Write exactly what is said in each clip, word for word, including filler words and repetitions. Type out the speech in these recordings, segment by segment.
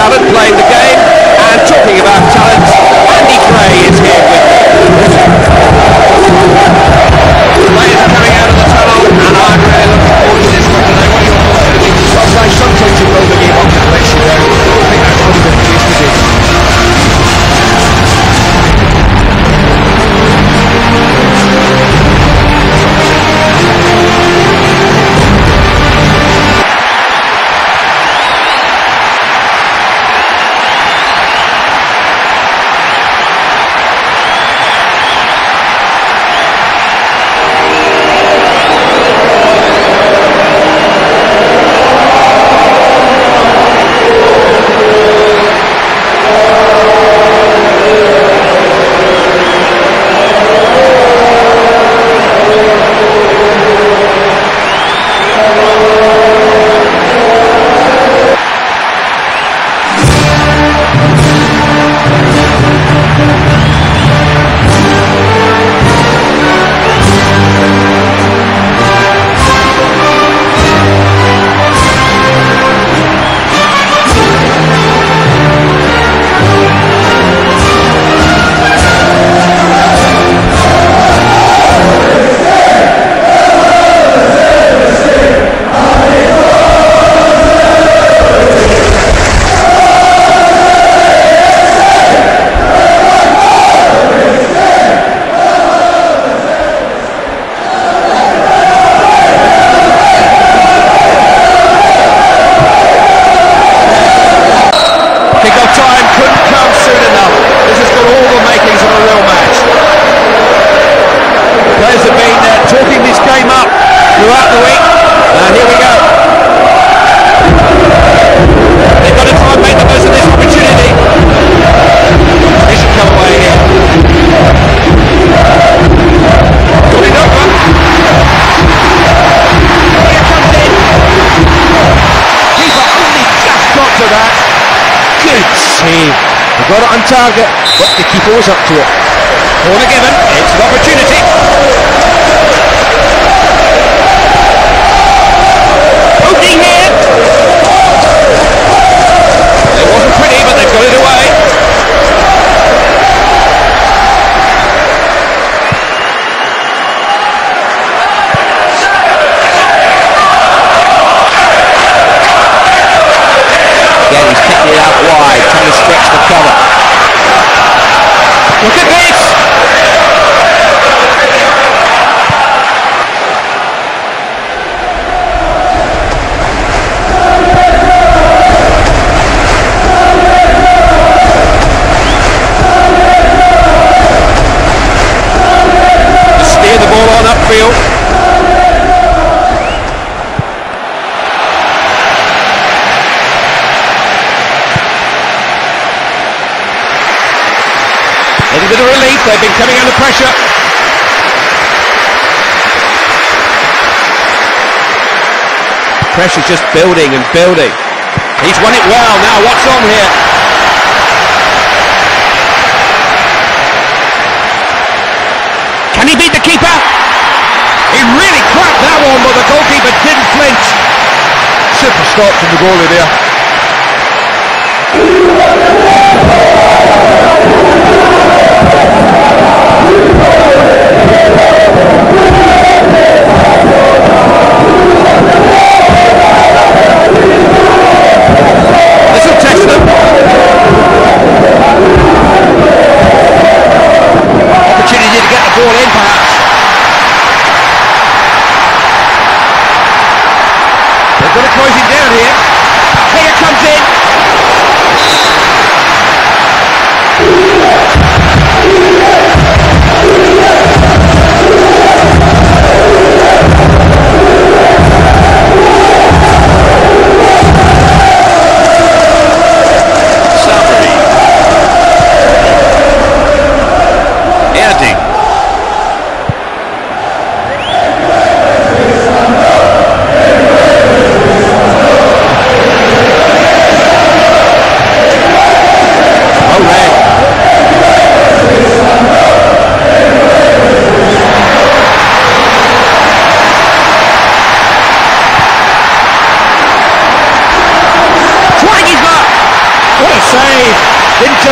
talent playing the game. And talking about talent, Andy Gray is here with me. Players are coming out of the tunnel, and I'm really looking forward to this one today. What are your thoughts, Andy? Sometimes sometimes you build the game up to the next year. I don't think that's really been the case today. Throughout the week, and here we go. They've got to try and make the most of this opportunity. They should come away here. Got it over. Here comes in. Keeper only just got to that. Good save. They got it on target, but the keeper was up to it. Corner given. It's an opportunity. Here. It wasn't pretty, but they've got it away. Again, he's kicking it out wide, trying to stretch the cover. Look at this! Upfield. A little bit of relief, they've been coming under pressure. Pressure's just building and building. He's won it well, now what's on here? Can he beat the keeper? He really cracked that one, but the goalkeeper didn't flinch. Super stop from the goalie there. This will test them. Opportunity to get the ball in, perhaps. They've got to close him down here. Here comes in.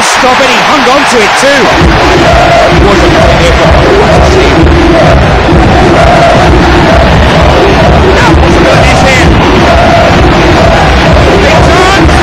to stop it, he hung on to it too. He wasn't going there for now possibilities here. Big chance!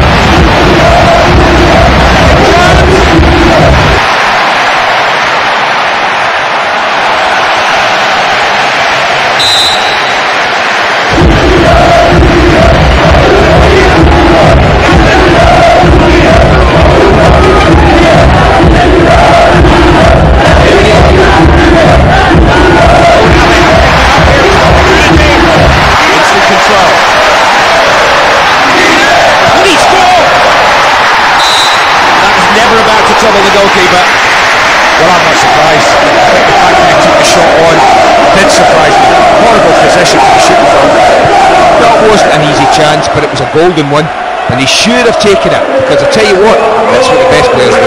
Trouble the goalkeeper. Well, I'm not surprised. I think the fact that he took the shot on did surprise me. Horrible position to be shooting from. That wasn't an easy chance, but it was a golden one, and he should have taken it, because I tell you what, that's what the best players do.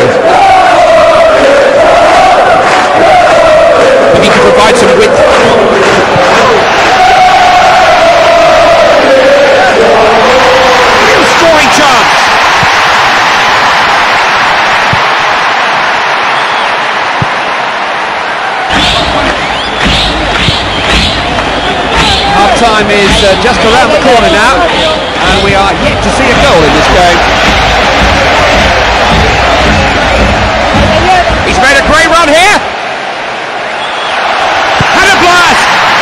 If he could provide some width. Real scoring chance. Time is uh, just around the corner now, and we are yet to see a goal in this game. He's made a great run here. Had a blast.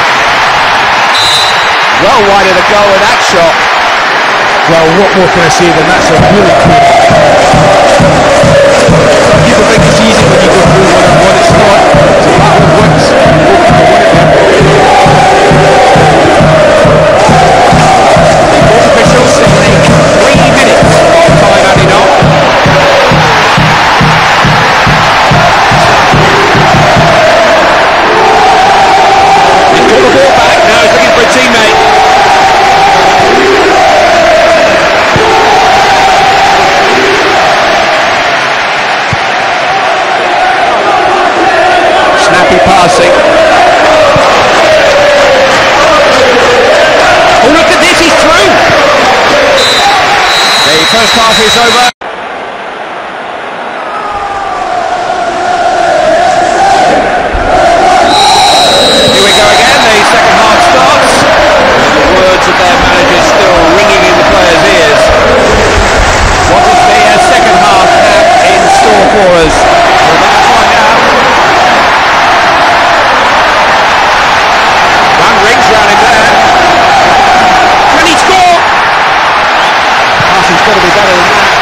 Well wide of the goal with that shot. Well, what more can I say than that's a really cool. People think it's easy when you go through one on one. It's not. It's a matter of once. Officials saying three minutes of time adding on. He's got the ball back, now he's looking for a teammate. Snappy passing. Oh, look at this, he's through! The first half is over. Here we go again, the second half starts. The words of their manager still ringing in the players' ears. What does the uh, second half have in store for us? We're about to find out. One rings round him there. Can he score? Passing's got to be better than that.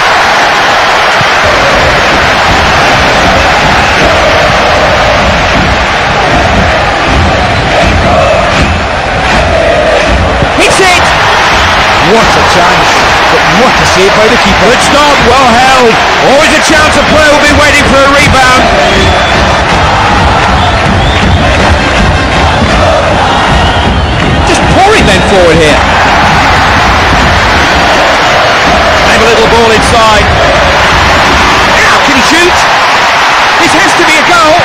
Hits it! What a chance, but what a save by the keeper. Good stop, well held. Always a chance a player will be waiting for a rebound. Just pouring men forward here. Have a little ball inside. Now, can he shoot? This has to be a goal.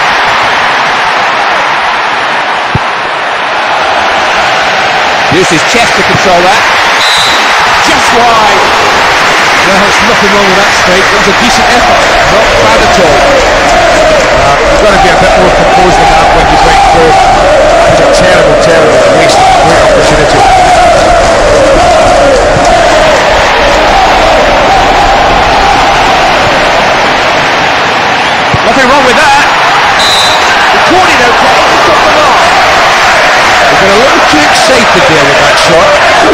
Uses his chest to control that. Just wide. Well, there's nothing wrong with that strike. It was a decent effort. Not bad at all. Uh, you've got to be a bit more composed than that when you break through. It was a terrible, terrible waste. Great opportunity. Nothing wrong with that. He caught it okay. He got the mark. He got a little too excited there with that shot.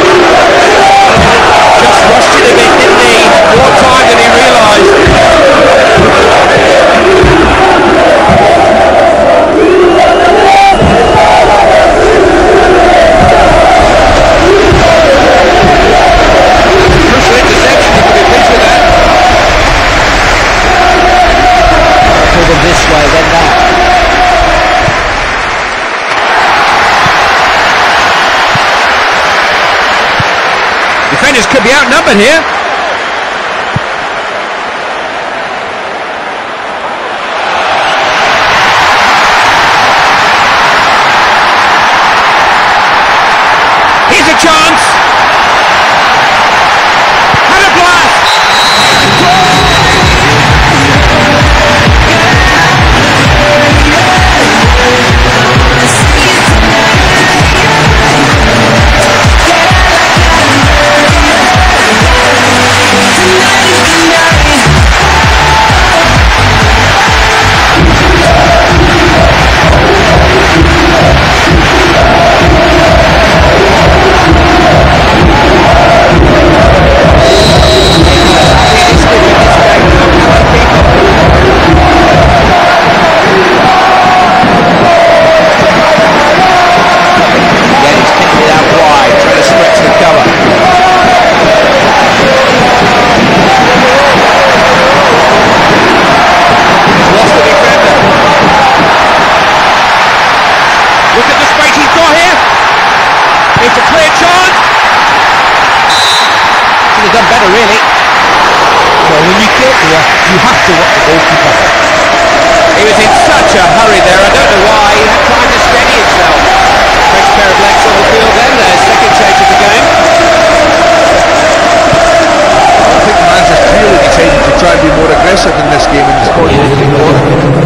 Just rushed it a bit, didn't he? More time than he realised. Crucial interception, you could be pleased with that. Pull them this way, then that. Defenders could be outnumbered here. Here's a chance. Had a blast. Goal! have done better, really. Well, when you get there, you have to watch the goalkeeper. He was in such a hurry there, I don't know why, he had time to steady himself. Next pair of legs on the field then, their second change of the game. I think the man's just clearly decided to try and be more aggressive in this game and he's got the opening goal.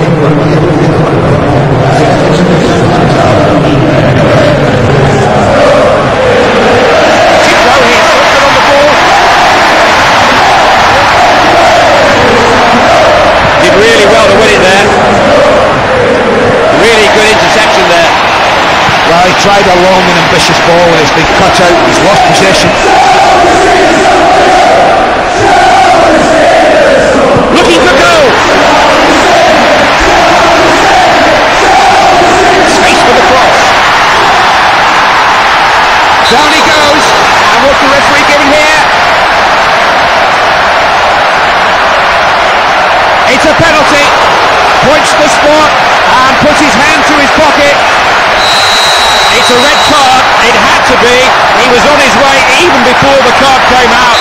Really well to win it there. Really good interception there. Well, he tried a long and ambitious ball and it's been cut out. He's lost possession. Looking for goal. Space for the cross. Down he goes. And what's the referee giving here? It's a penalty, points the spot and puts his hand to his pocket. It's a red card, it had to be. He was on his way even before the card came out.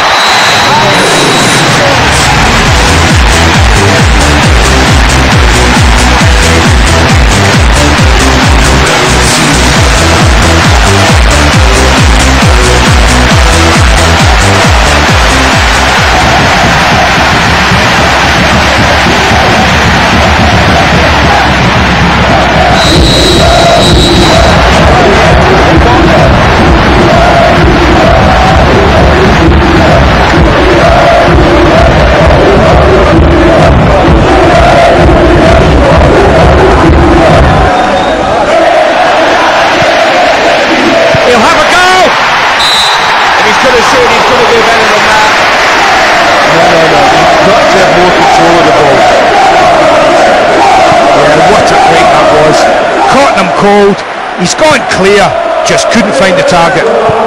Cold, he's gone clear, just couldn't find the target.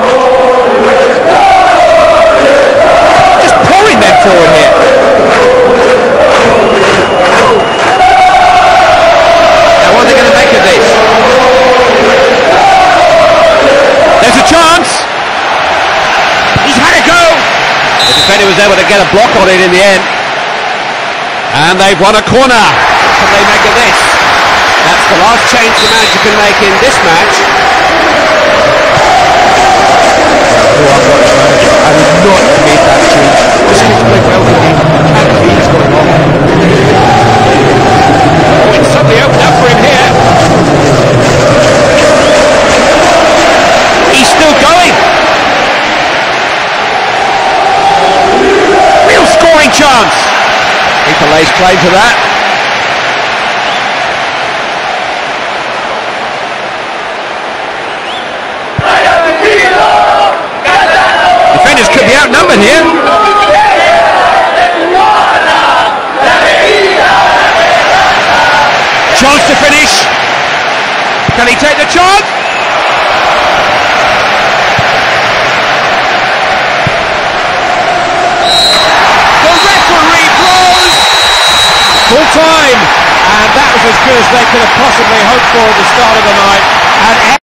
Just pouring them forward here. Now what are they going to make of this? There's a chance. He's had a go. The defender was able to get a block on it in the end. And they've won a corner. What can they make of this? That's the last change the manager can make in this match. Oh, I'm not the manager. I would not have made that change. This kid's playing well for me. Can't believe what's going on. Oh, it's suddenly opened up for him here. He's still going. Real scoring chance. Keeper lays claim to that. Defenders could be outnumbered here. Chance to finish. Can he take the chance? The referee blows. Full time. And that was as good as they could have possibly hoped for at the start of the night. And